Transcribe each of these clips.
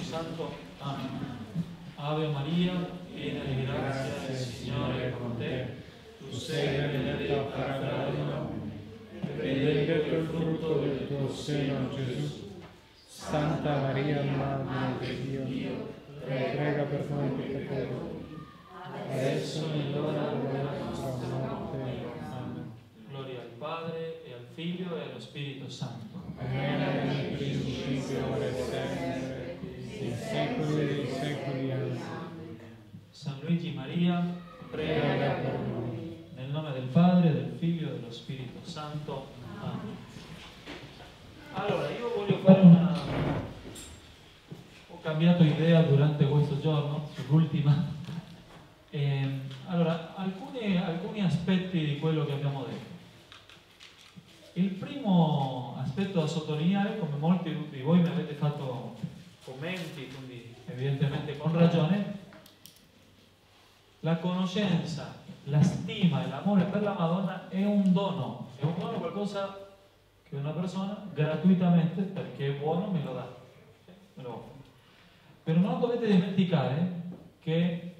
Santo. Amen. Ave Maria, piena di grazia, il Signore è con te. Tu sei benedetta fra le donne, e benedetto il frutto del tuo seno, Gesù. Santa Maria, Madre di Dio, prega per noi peccatori, adesso è l'ora della nostra morte. Amen. Gloria al Padre, e al Figlio, e allo Spirito Santo. Come era nel principio, ora e sempre, nei secoli dei secoli. Amen. San Luigi Maria, Prega prega per noi. nel nome del Padre, del Figlio e dello Spirito Santo. Amen. Allora, io voglio fare ho cambiato idea durante questo giorno, sull'ultima. Allora, alcuni aspetti di quello che abbiamo detto. Il primo aspetto da sottolineare, come molti di voi mi avete fatto commenti, quindi evidentemente con ragione, la conoscenza, la stima e l'amore per la Madonna è un dono, qualcosa che una persona gratuitamente, perché è buono, me lo dà. Me lo offre. Però non dovete dimenticare che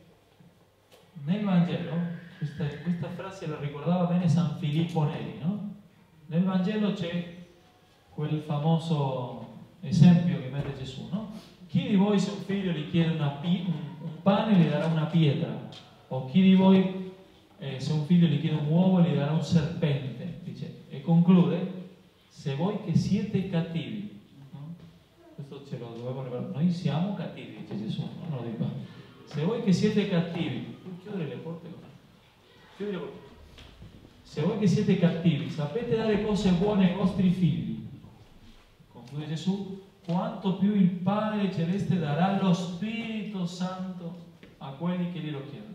nel Vangelo, questa frase la ricordava bene San Filippo Neri, no? Nel Vangelo c'è quel famoso esempio che mette Gesù, no? Chi di voi se un figlio gli chiede un pane gli darà una pietra? O chi di voi se un figlio gli chiede un uovo gli darà un serpente? Dice, e conclude, se voi che siete cattivi, no? Questo ce lo dobbiamo ricordare, noi siamo cattivi, dice Gesù, non lo dico. Se voi che siete cattivi, chiudere le porte, chiudere le porte. Se voi che siete cattivi sapete dare cose buone ai vostri figli, conclude Gesù, quanto più il Padre Celeste darà lo Spirito Santo a quelli che glielo chiedono.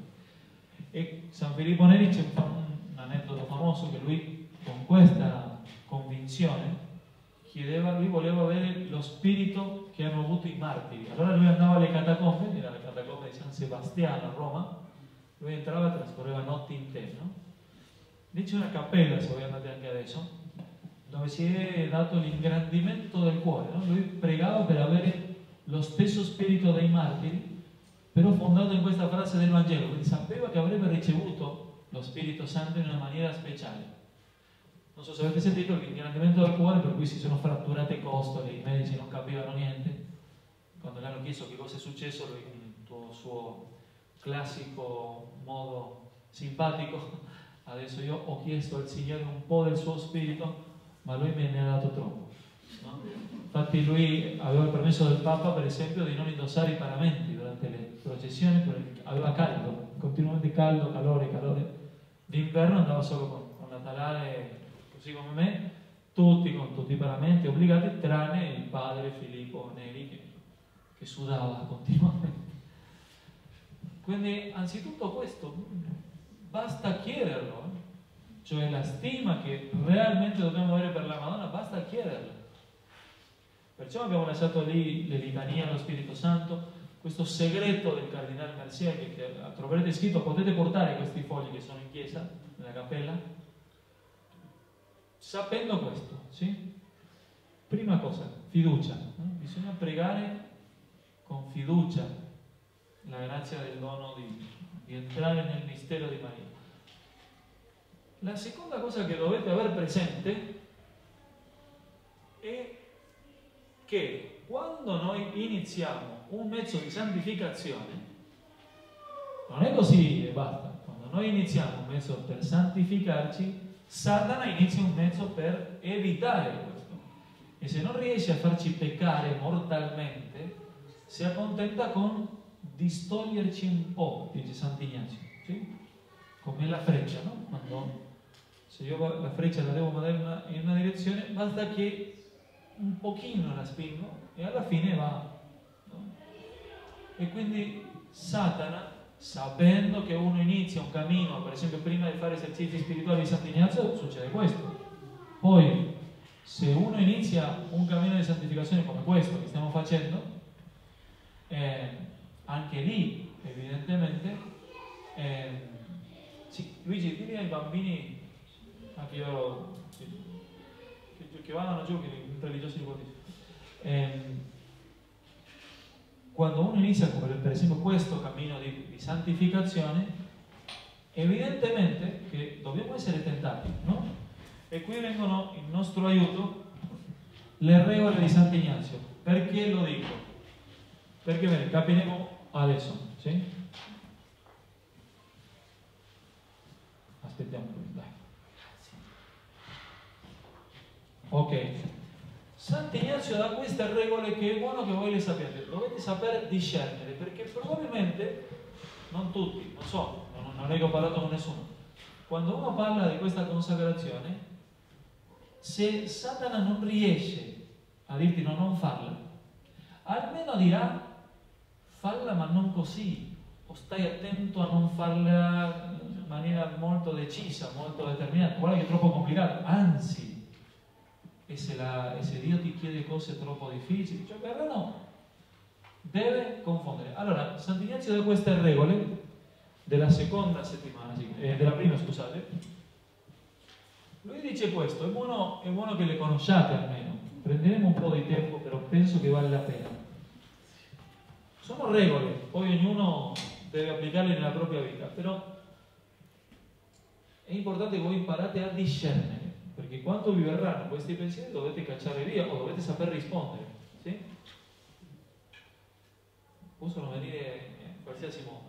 E San Filippo Neri c'è un aneddoto famoso che lui con questa convinzione lui voleva avere lo spirito che hanno avuto i martiri. Allora lui andava alle catacombe, era la catacombe di San Sebastiano a Roma, lui entrava e trascorreva notti intere, no? Lì c'è una cappella, se voi andate anche adesso, dove si è dato l'ingrandimento del cuore, no? Lui pregava per avere lo stesso spirito dei martiri, però fondato in questa frase del Vangelo, quindi sapeva che avrebbe ricevuto lo Spirito Santo in una maniera speciale. Non so se avete sentito l'ingrandimento del cuore, per cui si sono fratturate costole, i medici non capivano niente. Quando le hanno chiesto che cosa è successo, lui in suo classico modo simpatico, adesso io ho chiesto al Signore un po' del suo spirito, ma lui me ne ha dato troppo, no? Infatti lui aveva il permesso del Papa, per esempio, di non indossare i paramenti durante le processioni, perché aveva caldo, continuamente calore. D'inverno andava solo con la talare, così come me, tutti con tutti i paramenti obbligati, tranne il padre Filippo Neri che sudava continuamente. Quindi anzitutto questo basta chiederlo, cioè la stima che realmente dobbiamo avere per la Madonna, basta chiederla. Perciò abbiamo lasciato lì le litanie allo Spirito Santo, questo segreto del Cardinale Mercier che troverete scritto, potete portare questi fogli che sono in chiesa, nella cappella, sapendo questo, sì? Prima cosa, fiducia, no? Bisogna pregare con fiducia la grazia del dono di entrare nel mistero di Maria. La seconda cosa che dovete aver presente è che quando noi iniziamo un mezzo di santificazione, non è così e basta. Quando noi iniziamo un mezzo per santificarci, Satana inizia un mezzo per evitare questo. E se non riesce a farci peccare mortalmente, si accontenta con distoglierci un po', dice Sant'Ignazio, sì? Come la freccia, no? Quando se io la freccia la devo mandare in una direzione, basta che un pochino la spingo e alla fine va, no? E quindi Satana, sapendo che uno inizia un cammino, per esempio prima di fare esercizi spirituali di Sant'Ignazio, succede questo. Poi, se uno inizia un cammino di santificazione come questo che stiamo facendo, anche lì, evidentemente, sì, Luigi, digli ai bambini, anche io, che vanno giù, che i religiosi li può dire, quando uno inizia, come per esempio questo cammino di santificazione, evidentemente che dobbiamo essere tentati, no? E qui vengono in nostro aiuto le regole di Sant'Ignazio. Perché lo dico? Perché bene, capiremo adesso, sì? Aspettiamo un po', dai. Ok. Sant'Ignazio dà queste regole che è buono che voi le sappiate, dovete saper discernere, perché probabilmente, non tutti, non so, non è che ho parlato con nessuno, quando uno parla di questa consacrazione, se Satana non riesce a dirti no, non farla, almeno dirà falla ma non così, o stai attento a non farla in maniera molto decisa, molto determinata, guarda che è troppo complicato, anzi, e se Dio ti chiede cose troppo difficili, cioè per no, deve confondere. Allora, Sant'Ignazio dà queste regole della seconda settimana, della prima, scusate. Lui dice questo, è buono che le conosciate almeno, prenderemo un po' di tempo, però penso che vale la pena. Sono regole, poi ognuno deve applicarle nella propria vita, però è importante che voi imparate a discernere, perché quando vi verranno questi pensieri dovete cacciare via o dovete saper rispondere, sì? Possono venire in qualsiasi modo.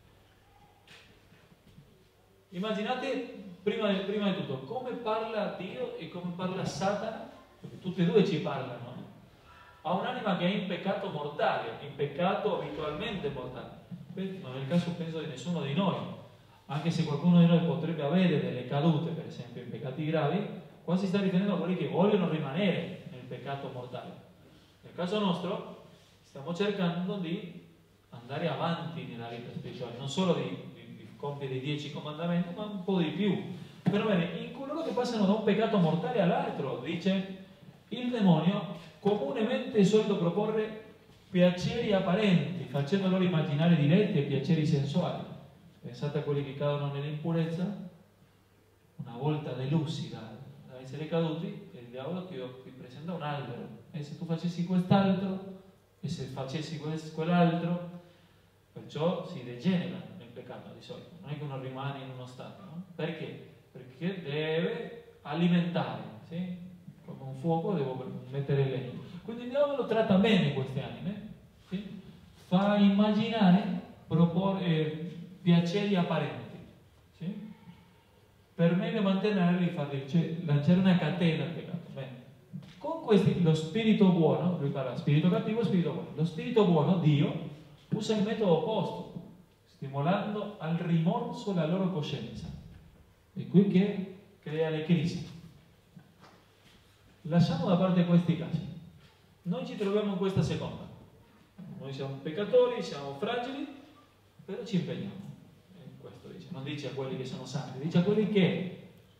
Immaginate prima di tutto come parla Dio e come parla Satana, perché tutti e due ci parlano, a un'anima che è in peccato mortale, in peccato abitualmente mortale. Ma nel caso penso di nessuno di noi, anche se qualcuno di noi potrebbe avere delle cadute, per esempio in peccati gravi, qua si sta riferendo a quelli che vogliono rimanere nel peccato mortale. Nel caso nostro stiamo cercando di andare avanti nella vita spirituale, non solo di compiere i 10 comandamenti, ma un po' di più. Però bene, in coloro che passano da un peccato mortale all'altro, dice, il demonio comunemente è solito proporre piaceri apparenti, facendo loro immaginare diletti e piaceri sensuali. Pensate a quelli che cadono nell'impurezza, una volta delusi da essere caduti, il diavolo ti presenta un albero, e se tu facessi quest'altro, e se facessi quell'altro, perciò si degenera nel peccato di solito, non è che uno rimane in uno stato, no? Perché? Perché deve alimentare, sì? Come un fuoco devo mettere legno. Quindi il diavolo tratta bene queste anime, sì? Fa immaginare, proporre piaceri apparenti, sì? Per meglio mantenerli, farli lanciare una catena al peccato. Bene. Con questi, lo spirito buono, lui parla spirito cattivo e spirito buono, lo spirito buono, Dio, usa il metodo opposto, stimolando al rimorso la loro coscienza. È qui che crea le crisi. Lasciamo da parte questi casi. Noi ci troviamo in questa seconda. Noi siamo peccatori, siamo fragili, però ci impegniamo. Questo dice. Non dice a quelli che sono santi, dice a quelli che...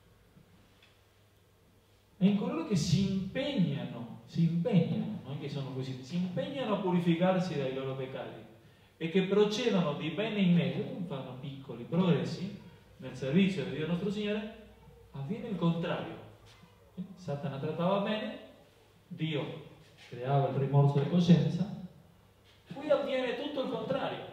E in coloro che si impegnano, non che sono così, si impegnano a purificarsi dai loro peccati e che procedono di bene in meglio, fanno piccoli progressi nel servizio di Dio nostro Signore, avviene il contrario. Satana trattava bene, Dio creava il rimorso di coscienza, qui avviene tutto il contrario.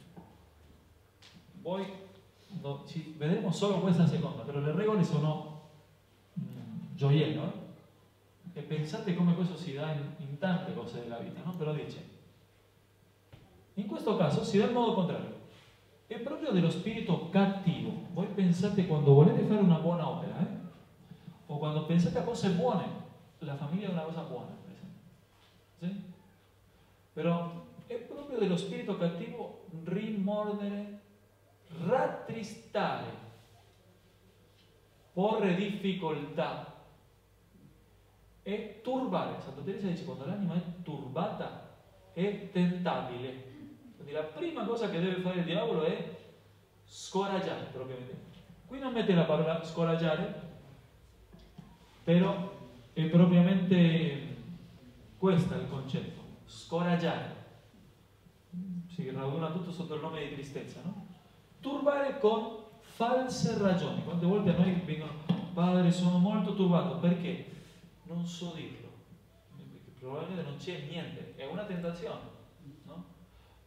Poi vedremo solo questa seconda, però le regole sono gioiello, e pensate come questo si dà in tante cose della vita, no? Però dice, in questo caso si dà in modo contrario, è proprio dello spirito cattivo. Voi pensate quando volete fare una buona opera, o quando pensate a cose buone, la famiglia è una cosa buona, per esempio, sì? Però è proprio dello spirito cattivo rimordere, rattristare, porre difficoltà e turbare. Santa Teresa dice, quando l'anima è turbata è tentabile. Quindi la prima cosa che deve fare il diavolo è scoraggiare, propriamente. Qui non mette la parola scoraggiare, però è propriamente questo il concetto, scoraggiare. Si raduna tutto sotto il nome di tristezza, no? Turbare con false ragioni. Quante volte a noi vengono, padre, sono molto turbato, perché? Non so dirlo, perché probabilmente non c'è niente, è una tentazione, no?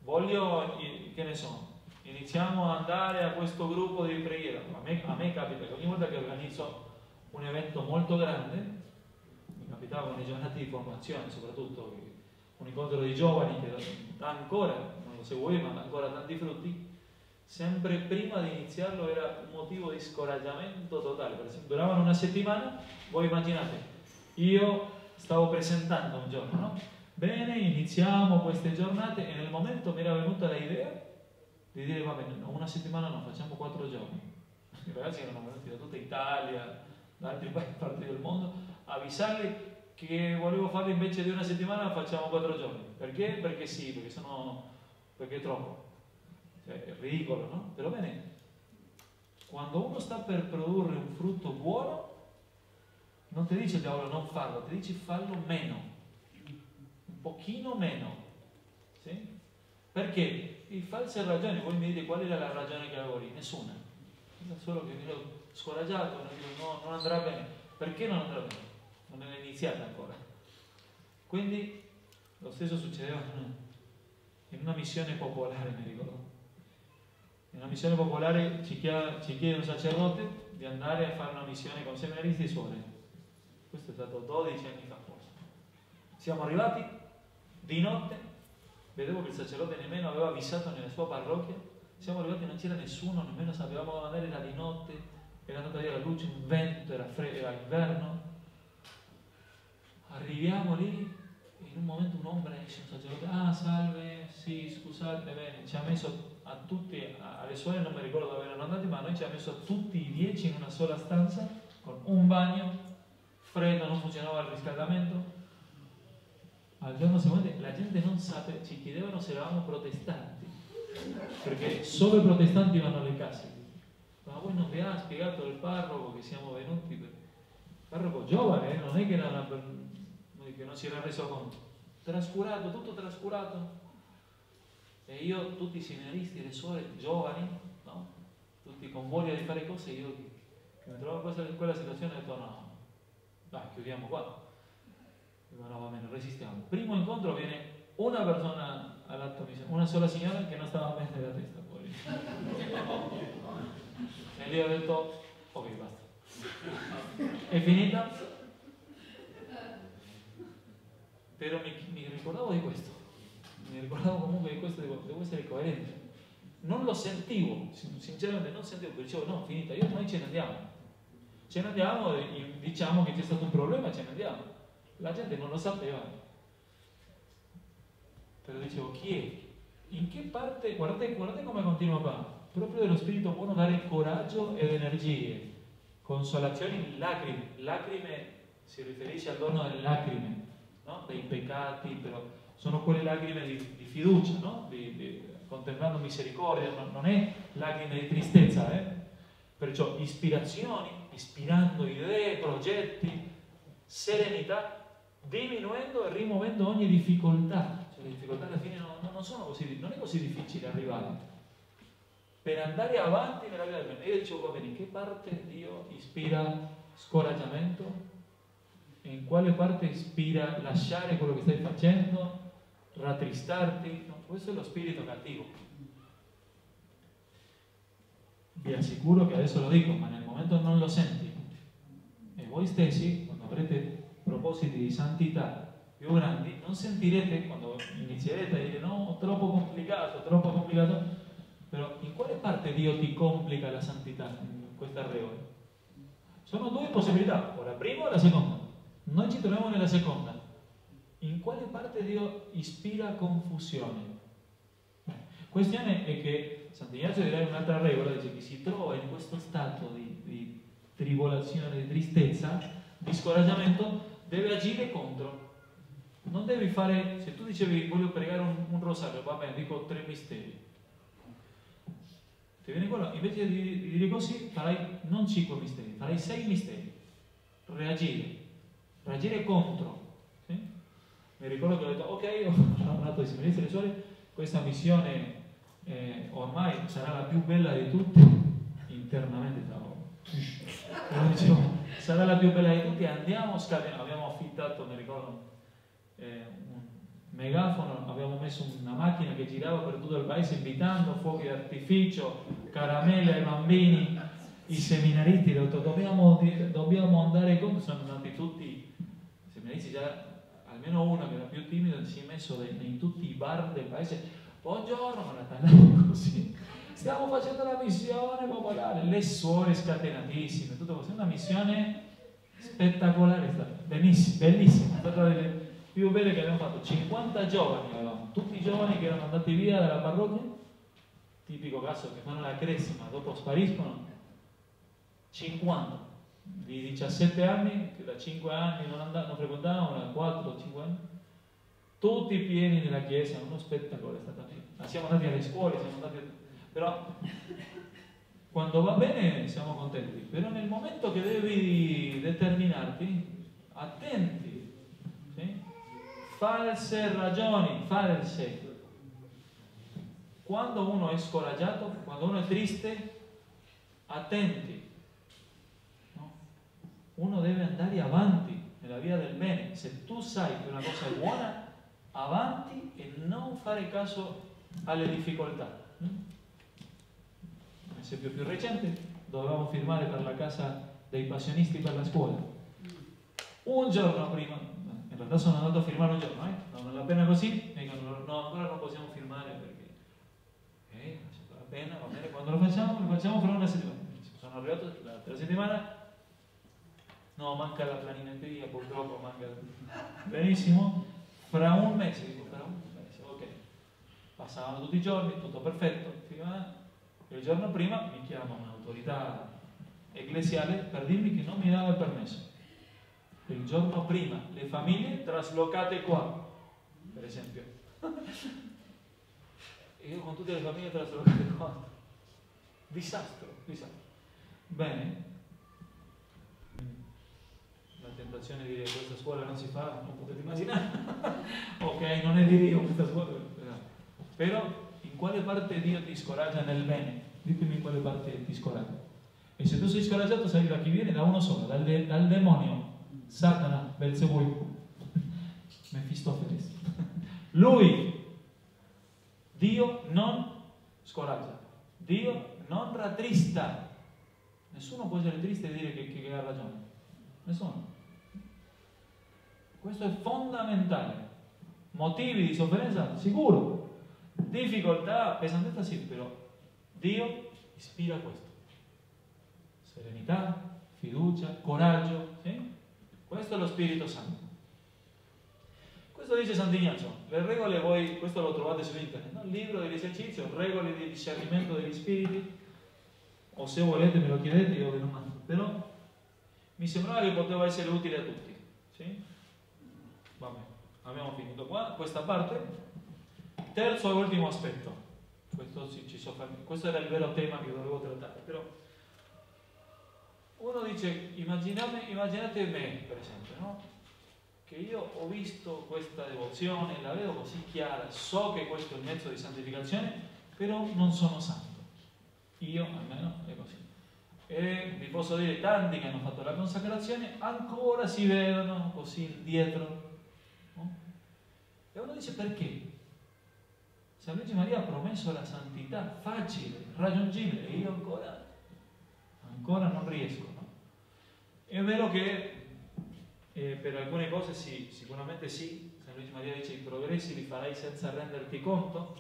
voglio, che ne so, iniziamo ad andare a questo gruppo di preghiera. A me capita che ogni volta che organizzo un evento molto grande, mi capitava con le giornate di formazione, soprattutto un incontro di giovani che dà ancora, non lo seguo io, ma dà ancora tanti frutti, sempre prima di iniziarlo era un motivo di scoraggiamento totale. Per esempio, duravano una settimana, voi immaginate, io stavo presentando un giorno, no? Bene, iniziamo queste giornate e nel momento mi era venuta l'idea di dire, va bene, una settimana no, facciamo 4 giorni. I ragazzi erano venuti da tutta Italia, da altre parti del mondo, avvisarli che volevo farlo invece di una settimana, facciamo 4 giorni. Perché? Perché sì, perché è troppo. Cioè, è ridicolo, no? Però bene, quando uno sta per produrre un frutto buono, non ti dice il diavolo non farlo, ti dice fallo meno, un pochino meno, sì? Perché di false ragioni, voi mi dite qual era la ragione che avevo lì? Nessuna, solo che mi ero scoraggiato, no, non andrà bene. Perché non andrà bene? Non era iniziata ancora. Quindi lo stesso succedeva in una missione popolare, mi ricordo. In una missione popolare ci chiede un sacerdote di andare a fare una missione con seminaristi e suore. Questo è stato 12 anni fa forse. Siamo arrivati di notte, vedevo che il sacerdote nemmeno aveva avvisato nella sua parrocchia. Siamo arrivati e non c'era nessuno, nemmeno sapevamo dove andare, era di notte, era andata via la luce, un vento, era freddo, era inverno. Arriviamo lì e in un momento un'ombra esce, un sacerdote, ah salve, sì scusate, bene, ci ha messo a tutti, alle suore non mi ricordo dove erano andati, ma noi ci ha messo a tutti i 10 in una sola stanza, con un bagno, freddo, non funzionava il riscaldamento. Al giorno seguente la gente non sapeva, ci chiedevano se eravamo protestanti, perché solo i protestanti vanno alle case. Ma voi non vi ha spiegato il parroco che siamo venuti? Il parroco giovane, non è che era che non si era reso conto. Trascurato, tutto trascurato. E io, tutti i seminaristi, le suore giovani, no? Tutti con voglia di fare cose, io che mi trovavo in quella situazione ho detto no, dai, chiudiamo qua. Dico no, va bene, resistiamo. Primo incontro viene una persona all'atto missione, una sola signora che non stava bene della testa, poi. E lì ho detto, ok, basta. È finita. Però mi ricordavo di questo. Mi ricordavo comunque di questo, devo essere coerente. Non lo sentivo, sinceramente non sentivo, perché dicevo no, finita, noi ce ne andiamo. Ce ne andiamo e diciamo che c'è stato un problema, ce ne andiamo. La gente non lo sapeva. Però dicevo, chi è? In che parte? Guardate come continua qua. Proprio dello spirito buono dare coraggio ed energie, consolazioni, lacrime. Lacrime si riferisce al dono delle lacrime, no? Dei peccati, però sono quelle lacrime di fiducia, no? Contemplando misericordia, non è lacrime di tristezza, Perciò ispirazioni, ispirando idee, progetti, serenità, diminuendo e rimuovendo ogni difficoltà. Cioè, le difficoltà alla fine non è così difficile arrivare. Per andare avanti nella vita del bene. Io dicevo, va bene, in che parte Dio ispira scoraggiamento? E in quale parte ispira lasciare quello che stai facendo? Rattristarti? No, questo è lo spirito cattivo. Vi assicuro che adesso lo dico, ma nel momento non lo senti. E voi stessi, quando avrete propositi di santità più grandi, non sentirete, quando inizierete a dire no, troppo complicato, però in quale parte Dio ti complica la santità in questa regola? Sono due possibilità, o la prima o la seconda. Noi ci troviamo nella seconda. In quale parte Dio ispira confusione? Questione è che Sant'Ignazio dirà in un'altra regola, dice che si trova in questo stato di tribolazione, di tristezza, di scoraggiamento, deve agire contro. Non devi fare, se tu dicevi voglio pregare un rosario, va bene, dico 3 misteri. Ti viene quello, invece di dire così, farai non 5 misteri, farai 6 misteri. Reagire contro. Sì? Mi ricordo che ho detto, ok, ho parlato di seminaristi e le suore, questa missione ormai sarà la più bella di tutte, internamente però dicevo, sarà la più bella di tutte, andiamo, abbiamo affittato, mi ricordo, megafono, abbiamo messo una macchina che girava per tutto il paese invitando fuochi d'artificio, caramelle ai bambini. I seminaristi hanno detto dobbiamo andare contro, sono andati tutti i seminaristi, già almeno uno che era più timido si è messo in tutti i bar del paese. Buongiorno, Natale, così stiamo facendo la missione popolare, le suore scatenatissime, tutto così, una missione spettacolare, è stata benissima, bellissima, è stata delle più belle che abbiamo fatto. 50 giovani avevamo, tutti i giovani che erano andati via dalla parrocchia, tipico caso che fanno la cresima, dopo spariscono. 50 di 17 anni, che da 5 anni non frequentavano, da 4 o 5 anni, tutti pieni nella chiesa, uno spettacolo è stato. Siamo andati alle scuole, però quando va bene siamo contenti, però nel momento che devi determinarti, attenti, sì? False ragioni, false. Quando uno è scoraggiato, quando uno è triste, attenti. No? Uno deve andare avanti nella via del bene. Se tu sai che una cosa è buona, avanti e non fare caso alle difficoltà. Un esempio più recente, dovevamo firmare per la casa dei passionisti per la scuola. Un giorno prima, in realtà sono andato a firmare un giorno, non vale la pena così, mi dicono no, ancora non possiamo firmare perché la pena, va bene, quando lo facciamo fra una settimana. Sono arrivato l'altra settimana, no, manca la planimetria, purtroppo manca. Benissimo, fra un mese, ok. Passavano tutti i giorni, tutto perfetto. Il giorno prima mi chiama un'autorità ecclesiale per dirmi che non mi dava il permesso. Il giorno prima, le famiglie traslocate qua, per esempio. E io con tutte le famiglie traslocate qua. Disastro. Bene. La tentazione di dire questa scuola non si fa, non potete immaginare. Ok, non è di Dio questa scuola. Però in quale parte Dio ti scoraggia nel bene? Ditemi in quale parte ti scoraggia. E se tu sei scoraggiato, sai da chi viene? Da uno solo, dal demonio. Satana, Belzebù, Mefistofeles. Lui, Dio non scoraggia, Dio non rattrista. Nessuno può essere triste e dire che ha ragione. Nessuno. Questo è fondamentale. Motivi di sofferenza? Sicuro. Difficoltà, pesantezza sì, però Dio ispira questo. Serenità, fiducia, coraggio, sì? Questo è lo Spirito Santo. Questo dice Sant'Ignazio. Le regole voi, questo lo trovate su internet, no? Libro dell'esercizio, regole di discernimento degli spiriti, o se volete me lo chiedete, io ve lo mando. Però mi sembrava che poteva essere utile a tutti. Sì? Vabbè, abbiamo finito qua, questa parte. Terzo e ultimo aspetto. Questo era il vero tema che dovevo trattare, però uno dice, immaginate me, per esempio, no? Che io ho visto questa devozione, la vedo così chiara, so che questo è il mezzo di santificazione, però non sono santo. Io, almeno, è così. E vi posso dire, tanti che hanno fatto la consacrazione ancora si vedono così indietro. No? E uno dice, perché? San Luigi Maria ha promesso la santità facile, raggiungibile, e io ancora non riesco. No? È vero che per alcune cose sì, sicuramente sì. San Luigi Maria dice: i progressi li farai senza renderti conto.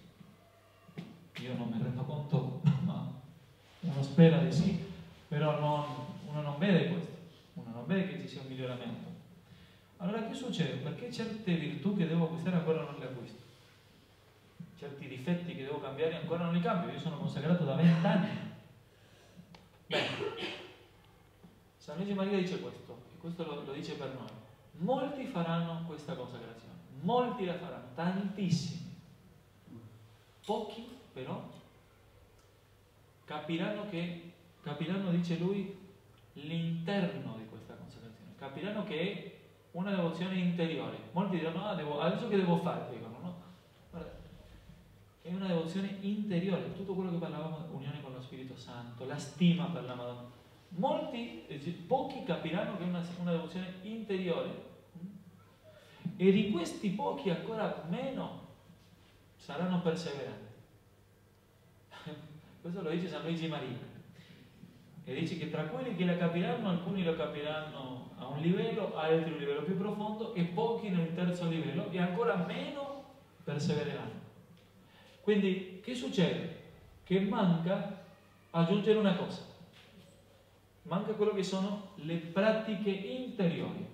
Io non mi rendo conto, ma uno spera di sì, però uno non vede questo, uno non vede che ci sia un miglioramento. Allora che succede? Perché certe virtù che devo acquistare ancora non le acquisto? Certi difetti che devo cambiare ancora non li cambio? Io sono consacrato da 20 anni. Bene, San Luigi Maria dice questo, e questo lo dice per noi. Molti faranno questa consacrazione, molti la faranno, tantissimi. Pochi però capiranno, dice lui, l'interno di questa consacrazione, capiranno che è una devozione interiore. Molti diranno: adesso che devo fare? Dicono, no? Guarda, è una devozione interiore, tutto quello che parlavamo, unione con lo Spirito Santo, la stima per la Madonna. Pochi capiranno che è una devozione interiore. e di questi pochi ancora meno saranno perseveranti. Questo lo dice San Luigi Maria. E dice che tra quelli che la capiranno, alcuni lo capiranno a un livello, altri a un livello più profondo, e pochi nel terzo livello, e ancora meno persevereranno. Quindi, che succede? Che manca aggiungere una cosa. Manca quello che sono le pratiche interiori.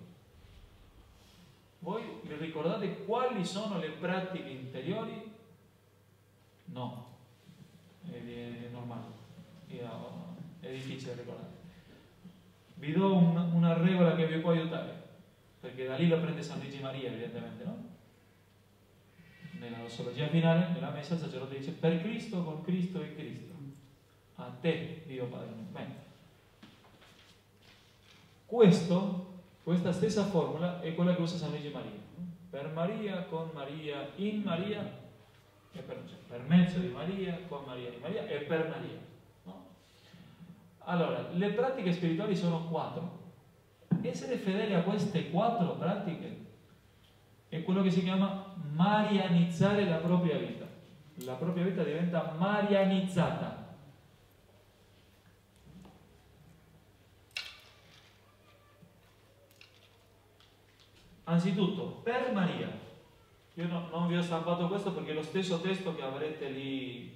Voi vi ricordate quali sono le pratiche interiori? No, è normale. È difficile ricordare. Vi do una regola che vi può aiutare, perché da lì lo prende San Luigi Maria, evidentemente, no? Nella dossologia finale, nella messa, il sacerdote dice: per Cristo, con Cristo e Cristo. A te, Dio Padre. Bene. Questa stessa formula è quella che usa San Luigi Maria. Per Maria, con Maria, in Maria, e per mezzo di Maria, con Maria, in Maria e per Maria. Allora, le pratiche spirituali sono 4. Essere fedeli a queste 4 pratiche è quello che si chiama marianizzare la propria vita. La propria vita diventa marianizzata. Anzitutto, per Maria. Io non vi ho stampato questo perché è lo stesso testo che avrete lì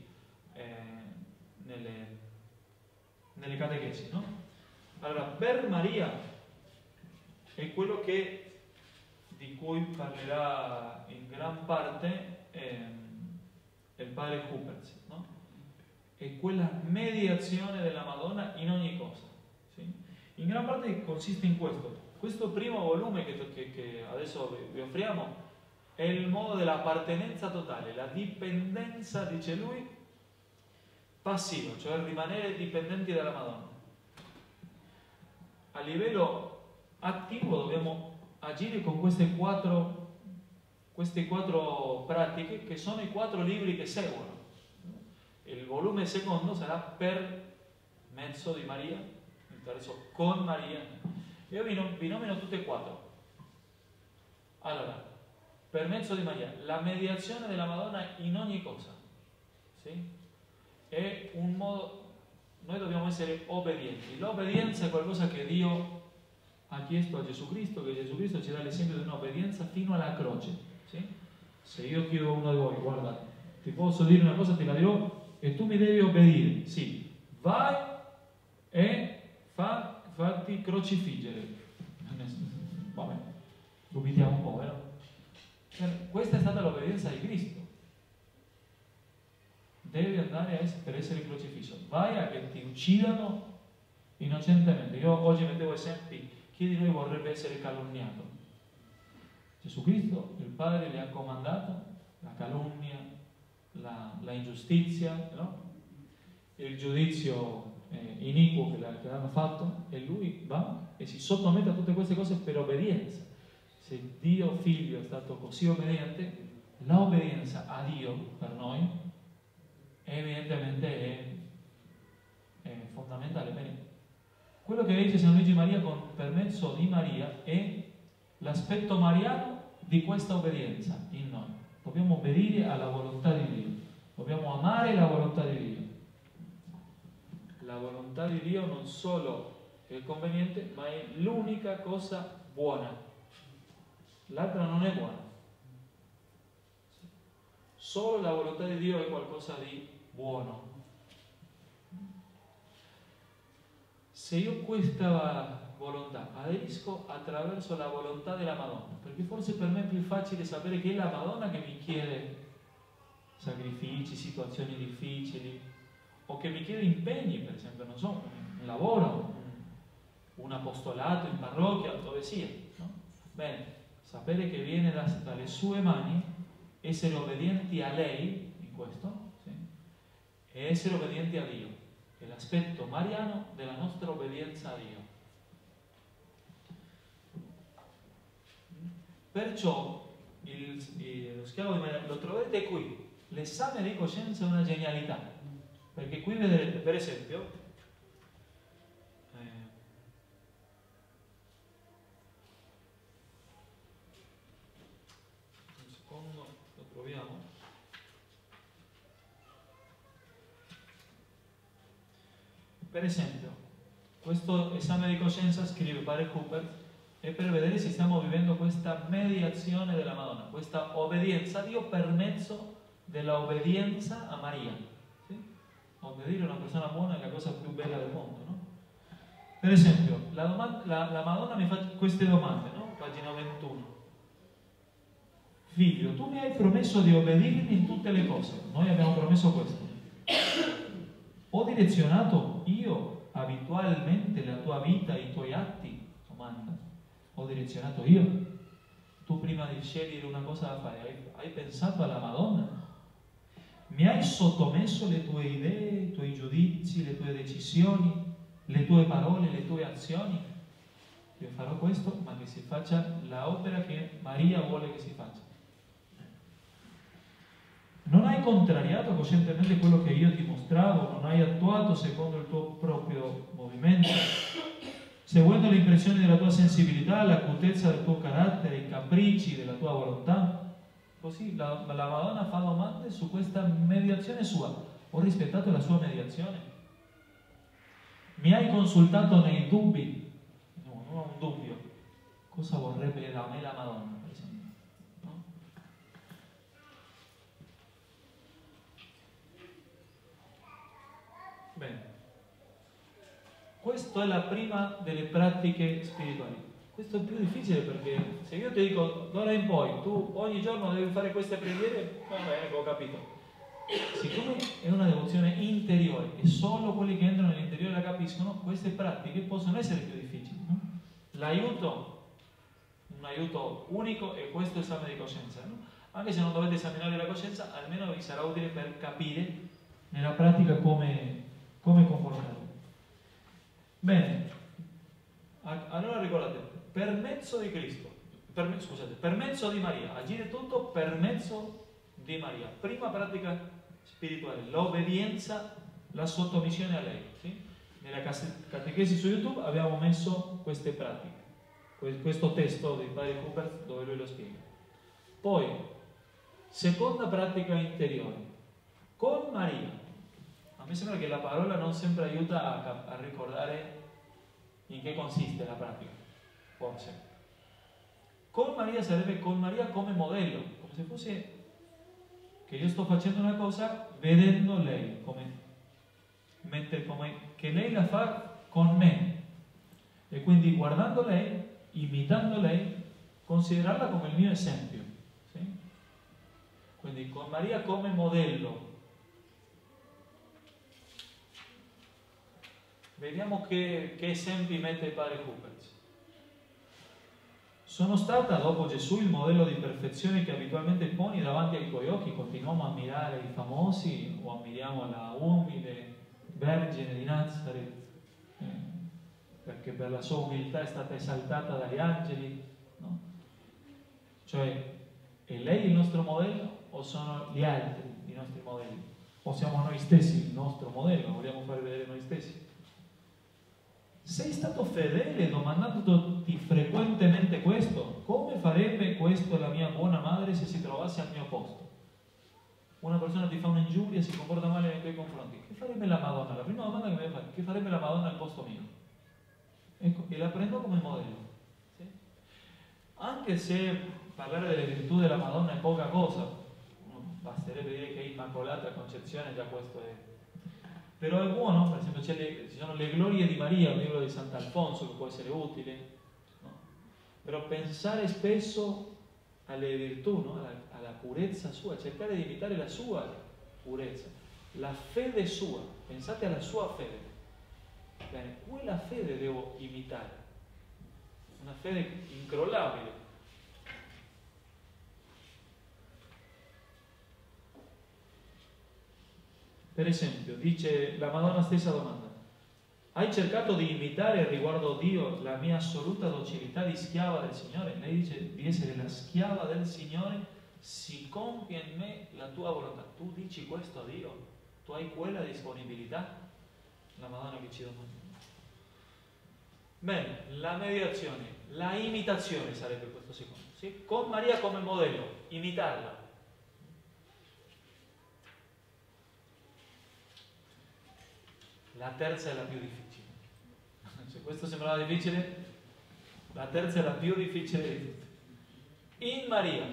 nelle catechesi, no? Allora, per Maria è quello di cui parlerà in gran parte il padre Huppertz, no? È quella mediazione della Madonna in ogni cosa, sì? In gran parte consiste in questo. Questo primo volume che adesso vi offriamo è il modo dell'appartenenza totale, la dipendenza, dice lui, passivo, cioè rimanere dipendenti dalla Madonna. A livello attivo dobbiamo agire con queste quattro pratiche, che sono i 4 libri che seguono. Il volume secondo sarà per mezzo di Maria, il terzo con Maria. Io vi nomino tutte e 4. Allora, per mezzo di Maria, la mediazione della Madonna in ogni cosa, sì? È un modo, noi dobbiamo essere obbedienti. L'obbedienza è qualcosa che Dio ha chiesto a Gesù Cristo, che Gesù Cristo ci dà l'esempio di un'obbedienza fino alla croce, sì? Se io chiedo a uno di voi: guarda, ti posso dire una cosa, te la dirò e tu mi devi obbedire, sì, vai e fatti crocifiggere. Vabbè, dubitiamo un po', vero? Questa è stata l'obbedienza di Cristo. Devi andare per essere crocifisso. Vai a che ti uccidano innocentemente. Io oggi mettevo esempi. Chi di noi vorrebbe essere calunniato? Gesù Cristo, il Padre, le ha comandato la calunnia, la ingiustizia, no? Il giudizio iniquo che l'hanno fatto, e lui va e si sottomette a tutte queste cose per obbedienza. Se Dio Figlio è stato così obbediente, l'obbedienza a Dio per noi evidentemente è fondamentale. Bene, quello che dice San Luigi Maria per mezzo di Maria è l'aspetto mariano di questa obbedienza in noi. Dobbiamo obbedire alla volontà di Dio, dobbiamo amare la volontà di Dio. La volontà di Dio non solo è conveniente, ma è l'unica cosa buona. L'altra non è buona. Solo la volontà di Dio è qualcosa di buono. Se io questa volontà aderisco attraverso la volontà della Madonna, perché forse per me è più facile sapere che è la Madonna che mi chiede sacrifici, situazioni difficili, o che mi chiede impegni, per esempio, non so, un lavoro, un apostolato in parrocchia, dove sia, no? Bene, sapere che viene dalle sue mani, essere obbedienti a lei in questo, sì? E essere obbedienti a Dio, è l'aspetto mariano della nostra obbedienza a Dio. Perciò lo schiavo di Maria lo trovate qui. L'esame di coscienza è una genialità, perché qui vedrete, per esempio, Per esempio, questo esame di coscienza, scrive Padre Hubert, è per vedere se stiamo vivendo questa mediazione della Madonna, questa obbedienza a Dio per mezzo della obbedienza a Maria. Sì? Obbedire a una persona buona è la cosa più bella del mondo, no? Per esempio, la Madonna mi fa queste domande, no? Pagina 21. Figlio, tu mi hai promesso di obbedirmi in tutte le cose. Noi abbiamo promesso questo. Ho direzionato io abitualmente la tua vita, i tuoi atti? Domanda. Ho direzionato io? Tu prima di scegliere una cosa da fare, hai pensato alla Madonna? Mi hai sottomesso le tue idee, i tuoi giudizi, le tue decisioni, le tue parole, le tue azioni? Io farò questo, ma che si faccia l'opera che Maria vuole che si faccia. Non hai contrariato coscientemente quello che io ti mostravo, non hai attuato secondo il tuo proprio movimento, seguendo le impressioni della tua sensibilità, l'acutezza del tuo carattere, i capricci della tua volontà. Così la Madonna fa domande su questa mediazione sua. Ho rispettato la sua mediazione? Mi hai consultato nei dubbi? No, non ho un dubbio. Cosa vorrebbe da me la Madonna, per esempio? No? Bene. Questa è la prima delle pratiche spirituali. Questo è più difficile perché se io ti dico d'ora in poi tu ogni giorno devi fare queste preghiere, va bene, ho capito. Siccome è una devozione interiore e solo quelli che entrano nell'interiore la capiscono, queste pratiche possono essere più difficili, no? L'aiuto, un aiuto unico è questo esame di coscienza, no? Anche se non dovete esaminare la coscienza, almeno vi sarà utile per capire nella pratica come comportarvi. Bene, allora ricordate, per mezzo di Cristo, per mezzo di Maria, agire tutto per mezzo di Maria. Prima pratica spirituale, l'obbedienza, la sottomissione a lei. Sì? Nella catechesi su YouTube abbiamo messo queste pratiche, questo testo di Padre Hubert dove lui lo spiega. Poi, seconda pratica interiore, con Maria. A me sembra che la parola non sempre aiuta a ricordare in che consiste la pratica, forse. Con Maria sarebbe con Maria come modello, come se fosse che io sto facendo una cosa vedendo lei, mentre che lei la fa con me. E quindi guardando lei, imitando lei, considerarla come il mio esempio. Sì? Quindi con Maria come modello. Vediamo che esempi mette il Padre Hubert. Sono stata dopo Gesù il modello di perfezione che abitualmente poni davanti ai tuoi occhi. Continuiamo a ammirare i famosi o ammiriamo la umile Vergine di Nazareth, perché per la sua umiltà è stata esaltata dagli angeli, no? Cioè, è lei il nostro modello o sono gli altri i nostri modelli? O siamo noi stessi il nostro modello? Vogliamo far vedere noi stessi? Sei stato fedele domandandoti frequentemente questo? Come farebbe questo la mia buona madre se si trovasse al mio posto? Una persona ti fa un'ingiuria e si comporta male nei tuoi confronti. Che farebbe la Madonna? La prima domanda che mi devo fare: che farebbe la Madonna al posto mio? Ecco, e la prendo come modello. Sì? Anche se parlare delle virtù della Madonna è poca cosa, basterebbe dire che è Immacolata Concezione, già questo è. Però è buono, per esempio ci sono le glorie di Maria, un libro di Sant'Alfonso che può essere utile, no? Però pensare spesso alle virtù, no? alla purezza sua, cercare di imitare la sua purezza, la fede sua, pensate alla sua fede. Bene, quella fede devo imitare, una fede incrollabile. Per esempio, dice la Madonna stessa domanda: hai cercato di imitare riguardo Dio la mia assoluta docilità di schiava del Signore? Lei dice di essere la schiava del Signore, si compie in me la tua volontà. Tu dici questo a Dio? Tu hai quella disponibilità? La Madonna che ci domanda. Bene, la mediazione, la imitazione sarebbe questo secondo. Sì? Con Maria come modello, imitarla. la terza è la più difficile. Se questo sembrava difficile, la terza è la più difficile di tutte. In Maria.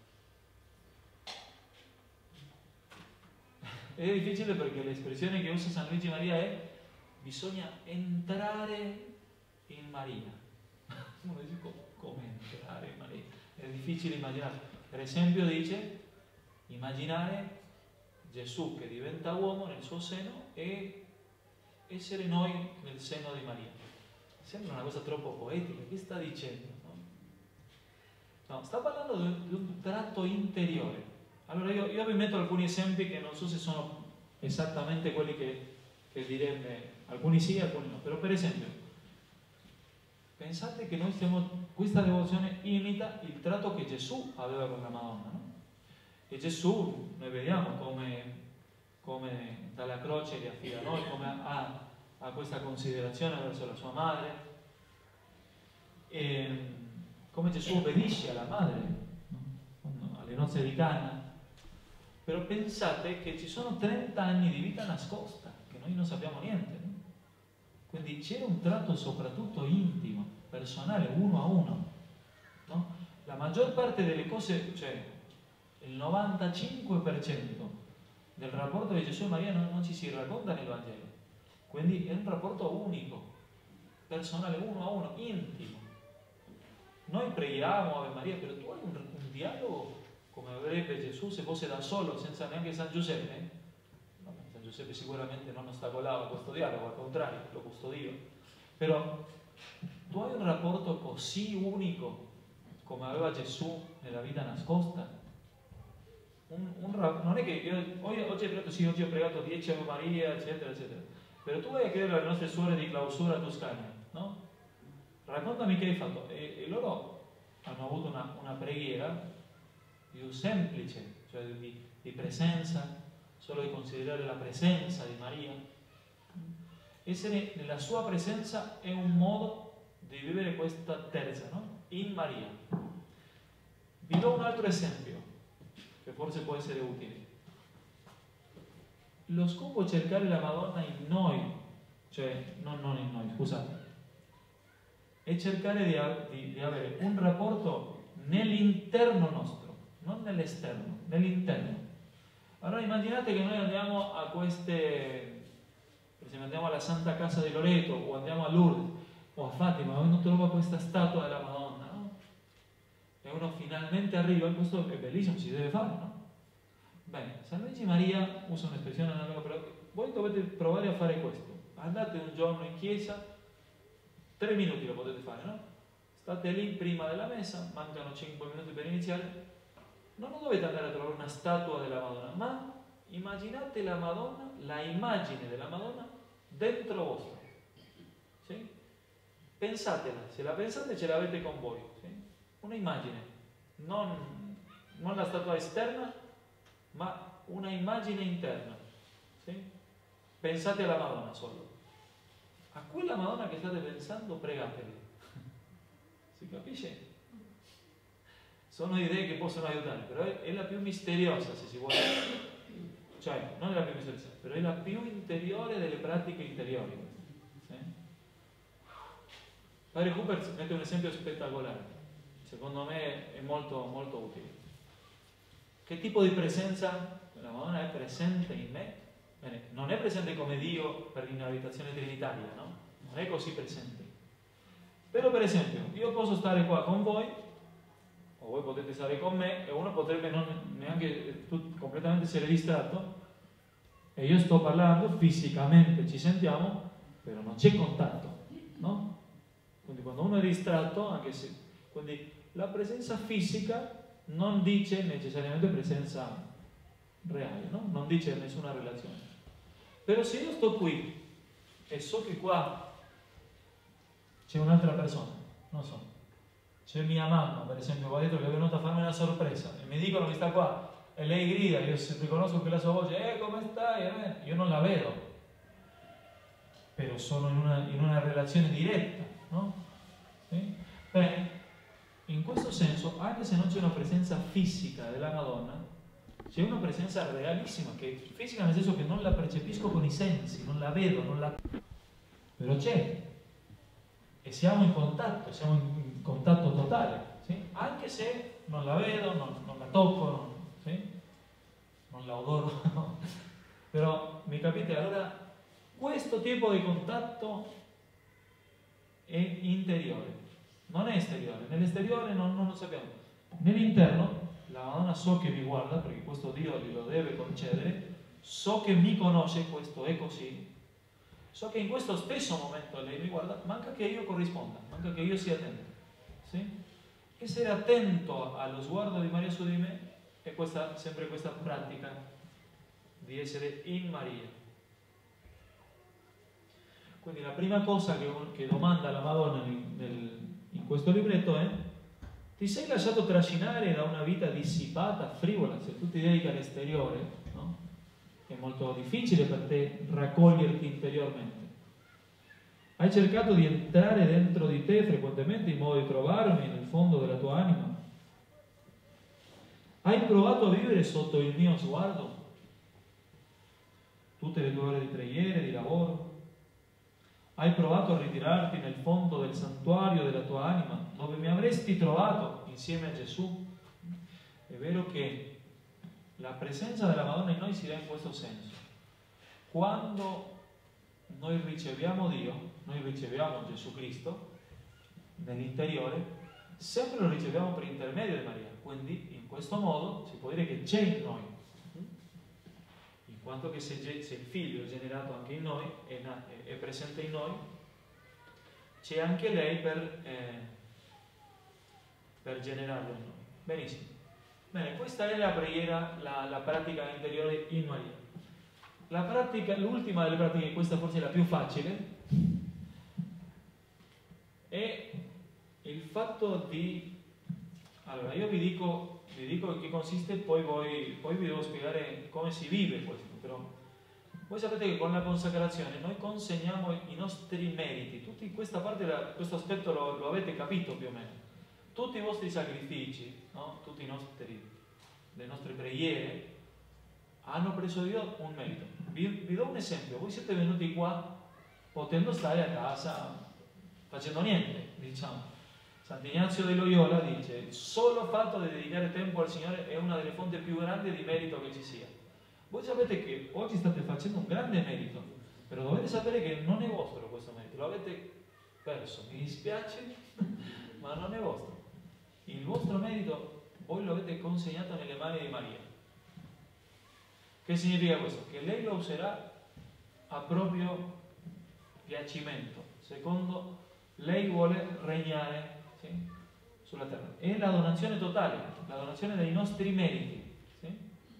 È difficile perché l'espressione che usa San Luigi Maria è bisogna entrare in Maria. Uno dice come entrare in Maria? È difficile immaginare. Per esempio dice immaginare Gesù che diventa uomo nel suo seno e essere noi nel seno di Maria. Sembra una cosa troppo poetica. Che sta dicendo? No, sta parlando di un tratto interiore. Allora io vi metto alcuni esempi che non so se sono esattamente quelli che direbbe, alcuni sì, alcuni no, però per esempio, pensate che noi questa devozione imita il tratto che Gesù aveva con la Madonna, no? E Gesù, noi vediamo come dalla croce gli affida a noi, come ha questa considerazione verso la sua madre, e come Gesù obbedisce alla madre, no? Alle nozze di Cana. Però pensate che ci sono 30 anni di vita nascosta, che noi non sappiamo niente, no? Quindi c'era un tratto soprattutto intimo, personale, uno a uno, no? La maggior parte delle cose, cioè il 95% del rapporto di Gesù e Maria non ci si racconta nel Vangelo. Quindi è un rapporto unico, personale, uno a uno, intimo. Noi preghiamo Ave Maria, però tu hai un dialogo come avrebbe Gesù se fosse da solo, senza neanche San Giuseppe. No, San Giuseppe sicuramente non ostacolava questo dialogo, al contrario, lo custodiva. Però tu hai un rapporto così unico come aveva Gesù nella vita nascosta. Non è che io oggi ho detto sì, oggi ho pregato 10 Ave Maria, eccetera, eccetera. Però tu vai a chiedere alle nostre suore di clausura toscana, no? Raccontami che hai fatto. E loro hanno avuto una preghiera più semplice, cioè di presenza, solo di considerare la presenza di Maria. Essere nella sua presenza è un modo di vivere questa terza, no? In Maria. Vi do un altro esempio che forse può essere utile. Lo scopo è cercare la Madonna in noi, cioè non in noi, scusate, è cercare di avere un rapporto nell'interno nostro, non nell'esterno, nell'interno. Allora immaginate che noi andiamo a queste, per esempio andiamo alla Santa Casa di Loreto o andiamo a Lourdes o a Fatima, e uno trova questa statua della Madonna, no? E uno finalmente arriva, e questo è bellissimo, si deve fare, no? Bene, San Luigi Maria usa un'espressione analoga, però voi dovete provare a fare questo. Andate un giorno in chiesa, 3 minuti lo potete fare, no? State lì prima della messa, mancano 5 minuti per iniziare. Non dovete andare a trovare una statua della Madonna, ma immaginate la Madonna, la immagine della Madonna dentro vostro. Sì? Pensatela, se la pensate ce l'avete con voi. Sì? Una immagine, non la statua esterna, ma una immagine interna. Sì? Pensate alla Madonna solo. A quella Madonna che state pensando, pregateli. Si capisce? Sono idee che possono aiutare, però è la più misteriosa, se si vuole. Cioè, non è la più misteriosa, però è la più interiore delle pratiche interiori. Sì? Padre Hubert mette un esempio spettacolare. Secondo me è molto, molto utile. Che tipo di presenza? La Madonna è presente in me? Bene, non è presente come Dio per l'inabitazione trinitaria, no? Non è così presente. Però per esempio, io posso stare qua con voi, o voi potete stare con me, e uno potrebbe non neanche completamente essere distratto, e io sto parlando, fisicamente ci sentiamo, però non c'è contatto, no? Quindi quando uno è distratto, anche se... Quindi la presenza fisica non dice necessariamente presenza reale, no? Non dice nessuna relazione. Però se io sto qui e so che qua c'è un'altra persona, non so, c'è mia mamma per esempio qua dietro che è venuta a farmi una sorpresa e mi dicono che sta qua e lei grida, io riconosco che la sua voce come stai? Io non la vedo, però sono in una relazione diretta, no? Sì? Bene, in questo senso, anche se non c'è una presenza fisica della Madonna, C'è una presenza realissima, che fisica nel senso che non la percepisco con i sensi, non la vedo, però c'è. E siamo in contatto totale, sì? Anche se non la vedo, non la tocco, sì? Non la odoro, no? Però, mi capite? Allora, questo tipo di contatto è interiore, non è esteriore. Nell'esteriore non lo sappiamo. Nell'interno, la Madonna so che mi guarda, perché questo Dio glielo deve concedere, so che mi conosce, questo è così, so che in questo stesso momento lei mi guarda, manca che io corrisponda, manca che io sia attento. Sì? Essere attento allo sguardo di Maria su di me è sempre questa pratica di essere in Maria. Quindi la prima cosa che domanda la Madonna in questo libretto è: ti sei lasciato trascinare da una vita dissipata, frivola? Se tu ti dedichi all'esteriore, no? È molto difficile per te raccoglierti interiormente. Hai cercato di entrare dentro di te frequentemente in modo di trovarmi nel fondo della tua anima? Hai provato a vivere sotto il mio sguardo? Tutte le tue ore di preghiere, di lavoro? Hai provato a ritirarti nel fondo del santuario della tua anima, dove mi avresti trovato insieme a Gesù? È vero che la presenza della Madonna in noi si dà in questo senso. Quando noi riceviamo Dio, noi riceviamo Gesù Cristo nell'interiore, sempre lo riceviamo per intermedio di Maria. Quindi in questo modo si può dire che c'è in noi, in quanto che se il Figlio è generato anche in noi, è presente in noi, c'è anche lei per generarlo in noi. Benissimo. Bene, questa è la preghiera, la pratica interiore in Maria. La pratica, l'ultima delle pratiche, questa forse è la più facile, è il fatto di... Allora, io vi dico in che consiste, poi vi devo spiegare come si vive questo, però voi sapete che con la consacrazione noi consegniamo i nostri meriti, tutti questa parte, questo aspetto lo avete capito più o meno. Tutti i vostri sacrifici, no? Tutte le nostre preghiere hanno preso Dio un merito. Vi do un esempio: voi siete venuti qua potendo stare a casa facendo niente, diciamo. Sant'Ignazio di Loyola dice: il solo fatto di dedicare tempo al Signore è una delle fonti più grandi di merito che ci sia. Voi sapete che oggi state facendo un grande merito, però dovete sapere che non è vostro questo merito, lo avete perso. Mi dispiace, ma non è vostro. Il vostro merito voi lo avete consegnato nelle mani di Maria. Che significa questo? Che lei lo userà a proprio piacimento, secondo lei vuole regnare, sì, sulla terra. È la donazione totale, la donazione dei nostri meriti. Sì?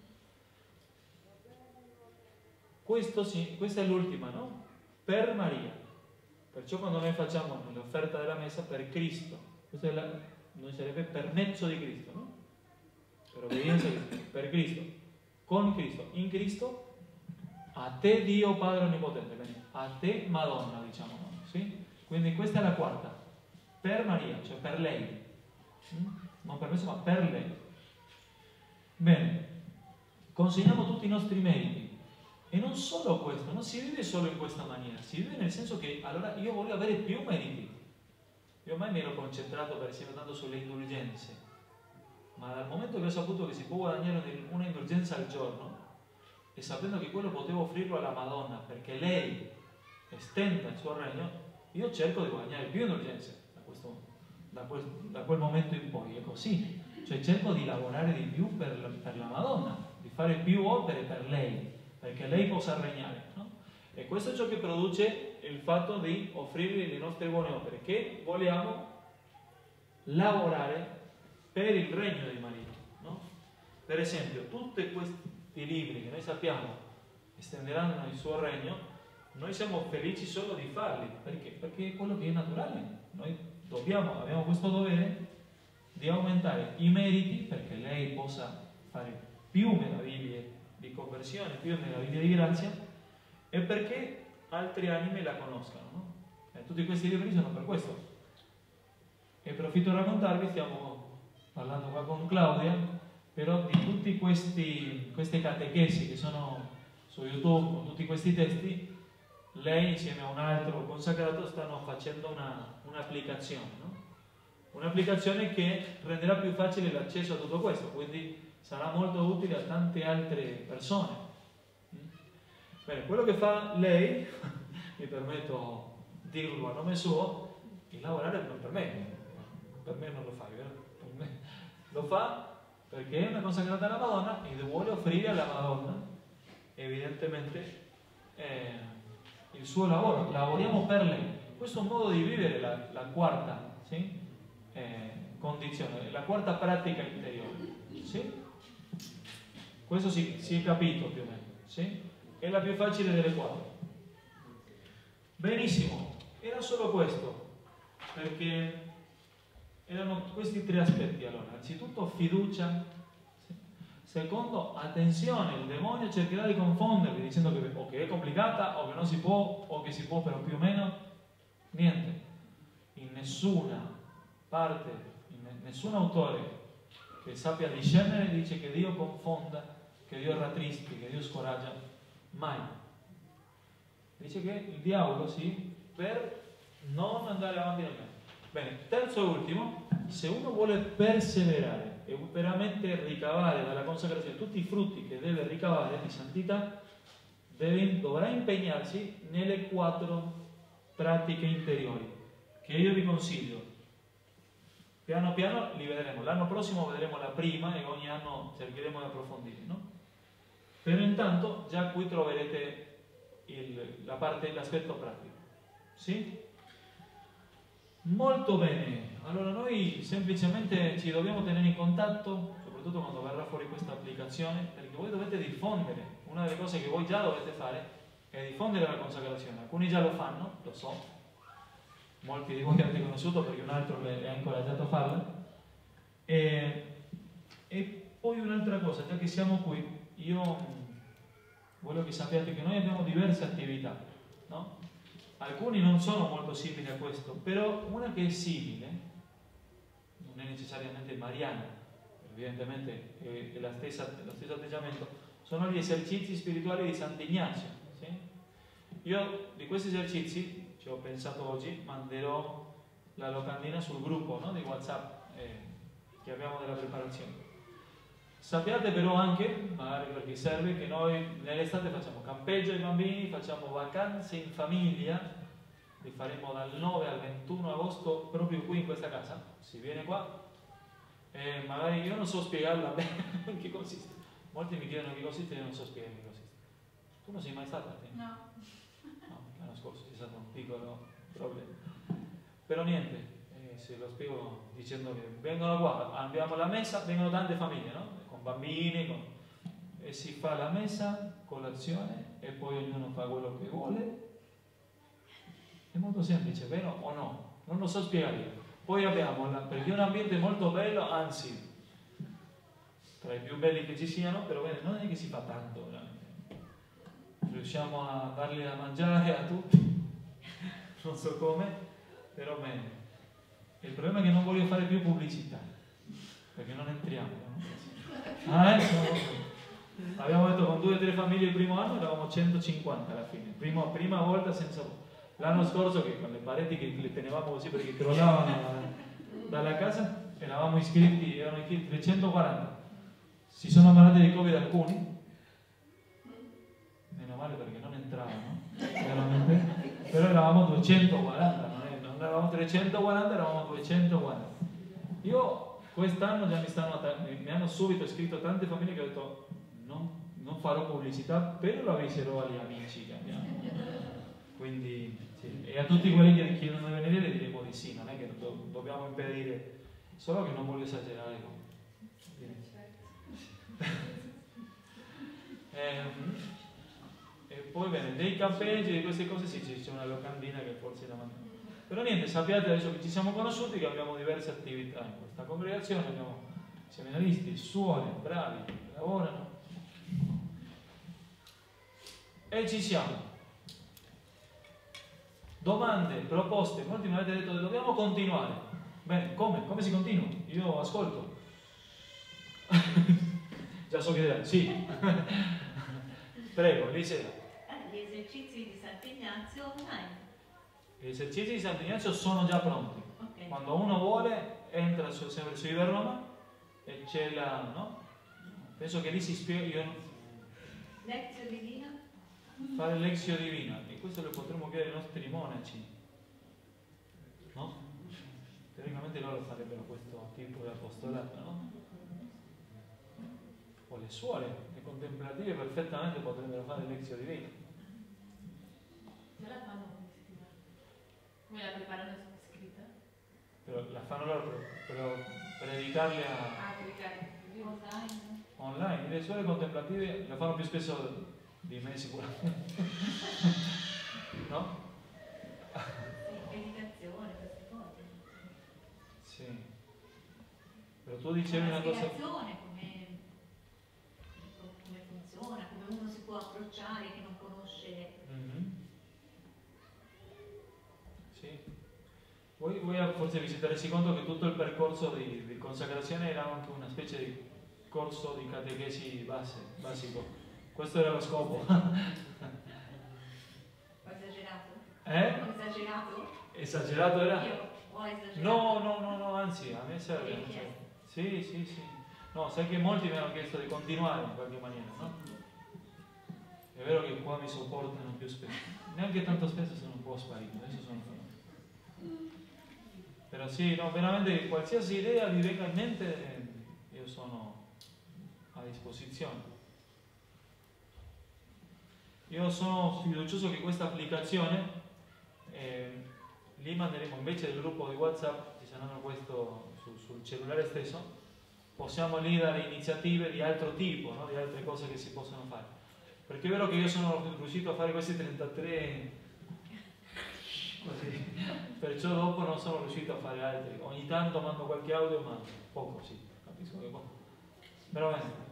Questa è l'ultima, no? Per Maria. Perciò quando noi facciamo l'offerta della messa per Cristo, noi sarebbe per mezzo di Cristo, no? Per obbedienza di Cristo, per Cristo, con Cristo, in Cristo, a te Dio Padre Onnipotente, a te Madonna, diciamo, no? Sì? Quindi questa è la quarta, per Maria, cioè per lei, non per me, ma per lei. Bene, consegniamo tutti i nostri meriti. E non solo questo, non si vive solo in questa maniera, si vive nel senso che allora io voglio avere più meriti. Io ormai mi ero concentrato per esempio tanto sulle indulgenze, ma dal momento che ho saputo che si può guadagnare una indulgenza al giorno, e sapendo che quello potevo offrirlo alla Madonna perché lei estenda il suo regno, io cerco di guadagnare più indulgenze da quel momento in poi. È così, cioè cerco di lavorare di più per la Madonna, di fare più opere per lei, perché lei possa regnare, no? E questo è ciò che produce il fatto di offrirgli le nostre buone opere, che vogliamo lavorare per il regno di Maria, no? Per esempio, tutti questi libri che noi sappiamo estenderanno il suo regno, noi siamo felici solo di farli. Perché? Perché è quello che è naturale. Noi abbiamo questo dovere di aumentare i meriti perché lei possa fare più meraviglie di conversione, più meraviglie di grazia, e perché altre anime la conoscano, no? E tutti questi libri sono per questo. E approfitto di raccontarvi, stiamo parlando qua con Claudia, però di tutti queste catechesi che sono su YouTube, con tutti questi testi, lei insieme a un altro consacrato stanno facendo un'applicazione, no? Un'applicazione che renderà più facile l'accesso a tutto questo, quindi sarà molto utile a tante altre persone. Bene, quello che fa lei, mi permetto di dirlo a nome suo, il lavorare non per me non lo fai, vero? Per me lo fa perché è una consacrata alla Madonna e vuole offrire alla Madonna, evidentemente, il suo lavoro. Lavoriamo per lei. Questo è un modo di vivere la quarta, sì? Condizione, la quarta pratica interiore, sì? Questo si è capito più o meno, sì? È la più facile delle quattro. Benissimo, era solo questo, perché erano questi tre aspetti. Allora, innanzitutto fiducia, sì? Secondo, attenzione, il demonio cercherà di confondervi dicendo che o che è complicata o che non si può o che si può però più o meno. Niente, in nessuna parte, nessun autore che sappia discernere dice che Dio confonda, che Dio rattristi, che Dio scoraggia, mai. Dice che il diavolo sì, per non andare avanti nel mezzo. Bene, terzo e ultimo, se uno vuole perseverare e veramente ricavare dalla consacrazione tutti i frutti che deve ricavare di santità, dovrà impegnarsi nelle quattro pratiche interiori, che io vi consiglio. Piano piano li vedremo. L'anno prossimo vedremo la prima e ogni anno cercheremo di approfondire, no? Però intanto già qui troverete l'aspetto pratico. Sì? Molto bene. Allora noi semplicemente ci dobbiamo tenere in contatto, soprattutto quando verrà fuori questa applicazione, perché voi dovete diffondere. Una delle cose che voi già dovete fare è diffondere la consacrazione. Alcuni già lo fanno, lo so, molti di voi avete conosciuto perché un altro vi ha incoraggiato a farlo. E poi un'altra cosa, già che siamo qui, io voglio che sappiate che noi abbiamo diverse attività, no? Alcuni non sono molto simili a questo, però una che è simile, non è necessariamente mariana, evidentemente è lo stesso atteggiamento, sono gli esercizi spirituali di Sant'Ignazio. Sì? Io di questi esercizi ci ho pensato oggi, manderò la locandina sul gruppo, no, di WhatsApp che abbiamo della preparazione. Sappiate però anche, magari perché serve, che noi nell'estate facciamo campeggio ai bambini, facciamo vacanze in famiglia, li faremo dal 9 al 21 agosto proprio qui in questa casa. Si viene qua e magari io non so spiegarla bene in che consiste. Molti mi chiedono che consiste e io non so spiegare che consiste. Tu non sei mai stata? No. No, l'anno scorso c'è stato un piccolo problema. Però niente, se lo spiego dicendo che vengono qua, abbiamo la messa, vengono tante famiglie, no? Con bambini, e si fa la messa, colazione e poi ognuno fa quello che vuole. È molto semplice, vero o no? Non lo so spiegare. Poi abbiamo, perché è un ambiente molto bello, anzi tra i più belli che ci siano, però bene, non è che si fa tanto veramente. Riusciamo a darli da mangiare a tutti, non so come, però bene. Il problema è che non voglio fare più pubblicità, perché non entriamo. No? Abbiamo detto con 2 o 3 famiglie il primo anno, eravamo 150 alla fine, prima volta senza. L'anno scorso, che con le pareti che le tenevamo così perché crollavano dalla casa, erano iscritti 340. Si sono ammalati di Covid alcuni, meno male perché non entravano, veramente. Però eravamo 240, non eravamo 340, eravamo 240. Io quest'anno già mi hanno subito scritto tante famiglie che ho detto non farò pubblicità, però lo avviserò agli amici che abbiamo. Quindi sì. E a tutti quelli che chiedono di venire le diremo di sì, non è che dobbiamo impedire, solo che non voglio esagerare. E poi bene, dei campeggi, di queste cose sì, c'è una locandina che forse la mandiamo. Però niente, sappiate adesso che ci siamo conosciuti, che abbiamo diverse attività in questa congregazione, abbiamo seminaristi, suore, bravi, che lavorano. E ci siamo. Domande, proposte, molti mi avete detto che dobbiamo continuare. Bene, come? Come si continua? Io ascolto. Già so che dirà, sì. Prego, Elisea. Gli esercizi di Sant'Ignazio online. Gli esercizi di Sant'Ignazio sono già pronti. Ok. Quando uno vuole, entra sempre su Iberroma e c'è la, no? Penso che lì si spiega, Lezio divina? fare l'exio divina, e questo lo potremmo chiedere ai nostri monaci, no? Teoricamente loro farebbero questo tipo di apostolato, no? O le suore, le contemplative perfettamente potrebbero fare l'exio divina. Non la fanno come si chiama? Come la preparano scritta? Però la fanno loro per dedicarle a Predicare. Online? online. Le suore contemplative la fanno più spesso di me sicuramente. No? Sì, meditazione, queste cose. Sì. Però tu dicevi una cosa... spiegazione, come funziona, come uno si può approcciare che non conosce. Sì. Voi forse vi siete resi conto che tutto il percorso di consacrazione era anche una specie di corso di catechesi basico. Questo era lo scopo. Ho esagerato? Eh? Ho esagerato? Esagerato era? Io ho esagerato. No, anzi, a me serve. Sì. No, sai che molti mi hanno chiesto di continuare in qualche maniera, no? È vero che qua mi sopportano più spesso. Neanche tanto spesso sono un po' sparito, adesso sono fermo. Però sì, no, veramente qualsiasi idea vi venga in mente, io sono a disposizione. Io sono fiducioso che questa applicazione, lì manderemo invece del gruppo di WhatsApp, ci saranno questo sul cellulare stesso, possiamo lì dare iniziative di altro tipo, no? Di altre cose che si possono fare. Perché è vero che io sono riuscito a fare questi 33 così, perciò dopo non sono riuscito a fare altri. Ogni tanto mando qualche audio, ma poco, sì, capisco che poco. Però bene.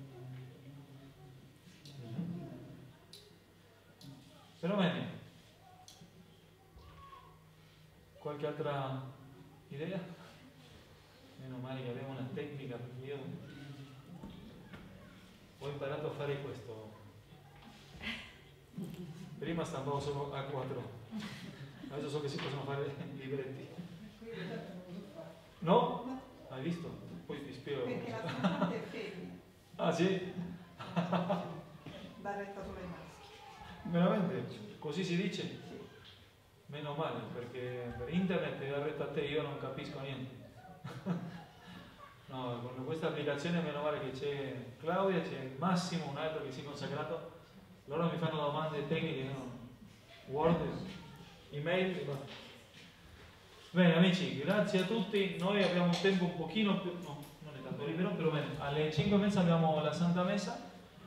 Però bene. Qualche altra idea? Meno male che abbiamo una tecnica, perché io ho imparato a fare questo. Prima stampavo solo A4, adesso so che si possono fare libretti. No? Hai visto? Poi ti spiego. Perché la stampante è femmina, Ah sì? dà retta solo ai maschi. Veramente? Così si dice? Meno male, perché per internet è retta a te, io non capisco niente. No, con questa applicazione meno male che c'è Claudia, c'è Massimo, un altro che si è consacrato. Loro mi fanno domande tecniche, no? Word, email e basta. Bene amici, grazie a tutti. Noi abbiamo un tempo un pochino più, no, non è tanto libero, però bene, alle 5:30 abbiamo la Santa Messa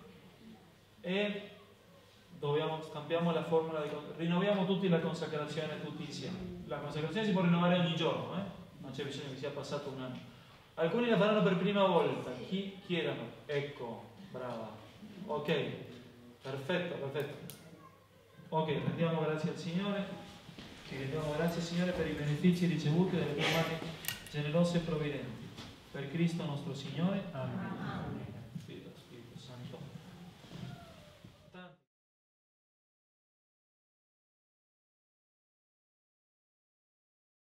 e stampiamo la formula, rinnoviamo tutti la consacrazione tutti insieme. La consacrazione si può rinnovare ogni giorno, non c'è bisogno che sia passato un anno. Alcuni la faranno per prima volta. Chi erano? Ecco, brava. Ok, perfetto. Ok, rendiamo grazie al Signore. Ci rendiamo grazie al Signore per i benefici ricevuti dalle tue mani generose e provvidenti. Per Cristo nostro Signore. Amen.